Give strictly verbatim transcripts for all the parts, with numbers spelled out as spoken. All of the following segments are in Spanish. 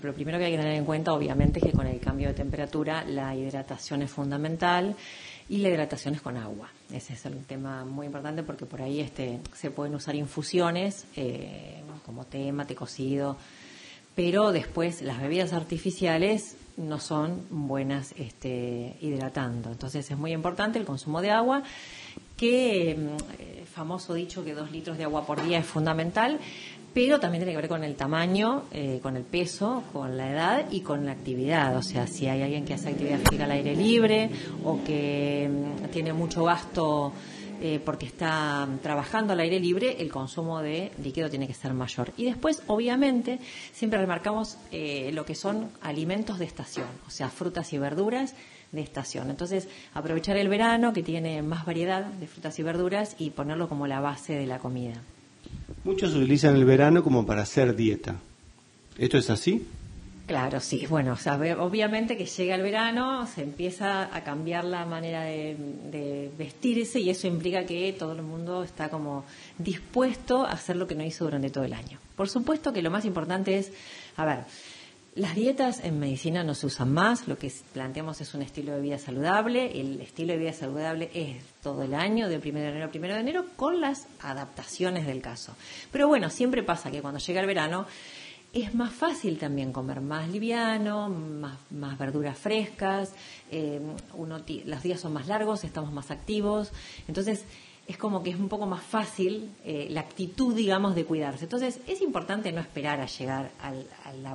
Lo primero que hay que tener en cuenta, obviamente, es que con el cambio de temperatura la hidratación es fundamental y la hidratación es con agua. Ese es un tema muy importante porque por ahí este, se pueden usar infusiones eh, como té, mate cocido, pero después las bebidas artificiales no son buenas este, hidratando. Entonces es muy importante el consumo de agua, que eh, famoso dicho que dos litros de agua por día es fundamental, pero también tiene que ver con el tamaño, eh, con el peso, con la edad y con la actividad. O sea, si hay alguien que hace actividad física al aire libre o que mm, tiene mucho gasto eh, porque está trabajando al aire libre, el consumo de líquido tiene que ser mayor. Y después, obviamente, siempre remarcamos eh, lo que son alimentos de estación, o sea, frutas y verduras de estación. Entonces, aprovechar el verano, que tiene más variedad de frutas y verduras, y ponerlo como la base de la comida. Muchos utilizan el verano como para hacer dieta. ¿Esto es así? Claro, sí. Bueno, o sea, obviamente que llega el verano, se empieza a cambiar la manera de, de vestirse y eso implica que todo el mundo está como dispuesto a hacer lo que no hizo durante todo el año. Por supuesto que lo más importante es, a ver, las dietas en medicina no se usan más, lo que planteamos es un estilo de vida saludable. El estilo de vida saludable es todo el año, de primero de enero a primero de enero, con las adaptaciones del caso. Pero bueno, siempre pasa que cuando llega el verano es más fácil también comer más liviano, más, más verduras frescas, eh, uno los días son más largos, estamos más activos, entonces es como que es un poco más fácil eh, la actitud, digamos, de cuidarse. Entonces es importante no esperar a llegar al, a la...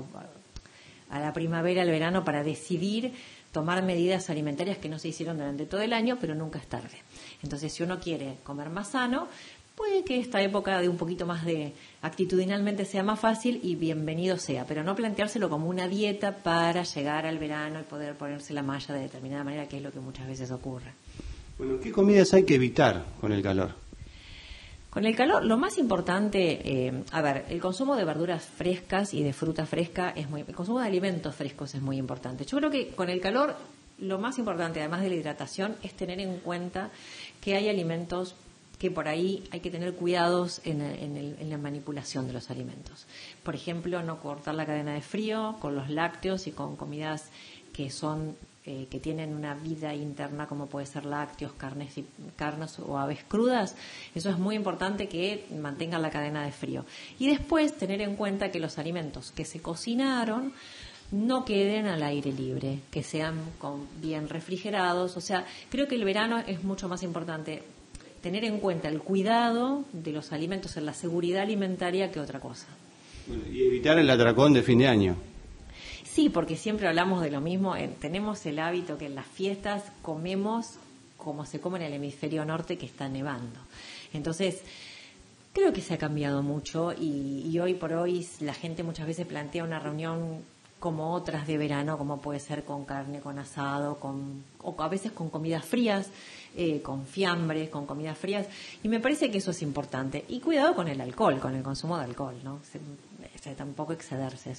a la primavera, al verano, para decidir tomar medidas alimentarias que no se hicieron durante todo el año, pero nunca es tarde. Entonces, si uno quiere comer más sano, puede que esta época de un poquito más de actitudinalmente sea más fácil y bienvenido sea, pero no planteárselo como una dieta para llegar al verano y poder ponerse la malla de determinada manera, que es lo que muchas veces ocurre. Bueno, ¿qué comidas hay que evitar con el calor? Con el calor, lo más importante, eh, a ver, el consumo de verduras frescas y de fruta fresca es muy, el consumo de alimentos frescos es muy importante. Yo creo que con el calor, lo más importante, además de la hidratación, es tener en cuenta que hay alimentos que por ahí hay que tener cuidados en, en, el, en la manipulación de los alimentos. Por ejemplo, no cortar la cadena de frío con los lácteos y con comidas que son Eh, que tienen una vida interna, como puede ser lácteos, carnes, y, carnes o aves crudas. Eso es muy importante, que mantengan la cadena de frío. Y después tener en cuenta que los alimentos que se cocinaron no queden al aire libre, que sean con, bien refrigerados. O sea, creo que el verano es mucho más importante tener en cuenta el cuidado de los alimentos en la seguridad alimentaria que otra cosa. Bueno, y evitar el atracón de fin de año. Sí, porque siempre hablamos de lo mismo. Eh, tenemos el hábito que en las fiestas comemos como se come en el hemisferio norte, que está nevando. Entonces, creo que se ha cambiado mucho y, y hoy por hoy la gente muchas veces plantea una reunión como otras de verano, como puede ser con carne, con asado, con, o a veces con comidas frías, eh, con fiambres, con comidas frías. Y me parece que eso es importante. Y cuidado con el alcohol, con el consumo de alcohol, ¿no? Se, se, tampoco excederse.